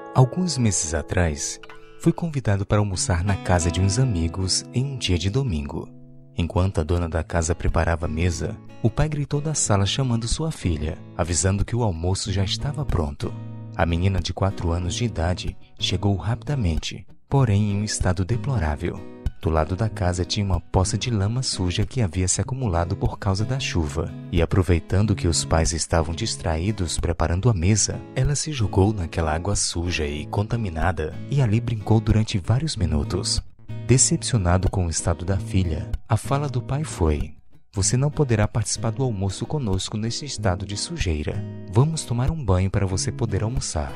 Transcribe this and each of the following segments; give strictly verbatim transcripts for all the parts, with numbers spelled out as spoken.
Alguns meses atrás, fui convidado para almoçar na casa de uns amigos em um dia de domingo. Enquanto a dona da casa preparava a mesa, o pai gritou da sala chamando sua filha, avisando que o almoço já estava pronto. A menina de quatro anos de idade chegou rapidamente, porém em um estado deplorável. Do lado da casa tinha uma poça de lama suja que havia se acumulado por causa da chuva. E aproveitando que os pais estavam distraídos preparando a mesa, ela se jogou naquela água suja e contaminada e ali brincou durante vários minutos. Decepcionado com o estado da filha, a fala do pai foi: "Você não poderá participar do almoço conosco nesse estado de sujeira. Vamos tomar um banho para você poder almoçar."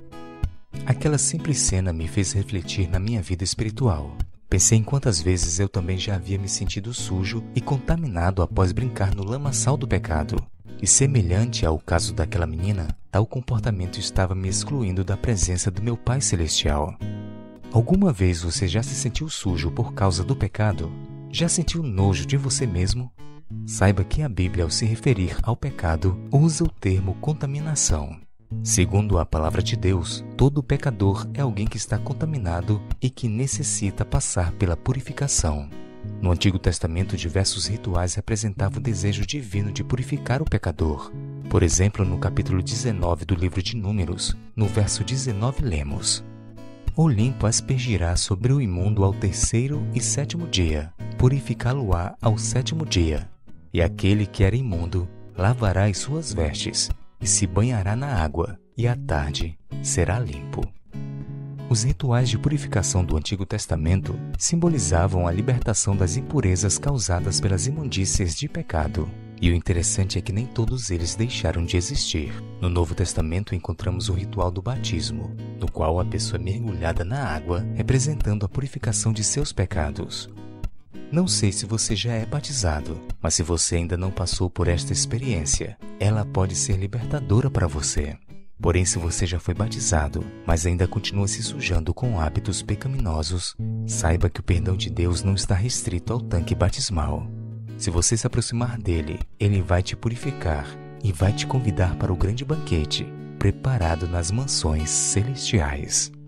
Aquela simples cena me fez refletir na minha vida espiritual. Pensei em quantas vezes eu também já havia me sentido sujo e contaminado após brincar no lamaçal do pecado. E semelhante ao caso daquela menina, tal comportamento estava me excluindo da presença do meu Pai Celestial. Alguma vez você já se sentiu sujo por causa do pecado? Já sentiu nojo de você mesmo? Saiba que a Bíblia, ao se referir ao pecado, usa o termo contaminação. Segundo a palavra de Deus, todo pecador é alguém que está contaminado e que necessita passar pela purificação. No Antigo Testamento, diversos rituais representavam o desejo divino de purificar o pecador. Por exemplo, no capítulo dezenove do livro de Números, no verso dezenove lemos: "O limpo aspergirá sobre o imundo ao terceiro e sétimo dia, purificá-lo-á ao sétimo dia. E aquele que era imundo lavará as suas vestes, e se banhará na água, e à tarde será limpo." Os rituais de purificação do Antigo Testamento simbolizavam a libertação das impurezas causadas pelas imundícias de pecado. E o interessante é que nem todos eles deixaram de existir. No Novo Testamento encontramos o ritual do batismo, no qual a pessoa é mergulhada na água, representando a purificação de seus pecados. Não sei se você já é batizado, mas se você ainda não passou por esta experiência, ela pode ser libertadora para você. Porém, se você já foi batizado, mas ainda continua se sujando com hábitos pecaminosos, saiba que o perdão de Deus não está restrito ao tanque batismal. Se você se aproximar dele, ele vai te purificar e vai te convidar para o grande banquete preparado nas mansões celestiais.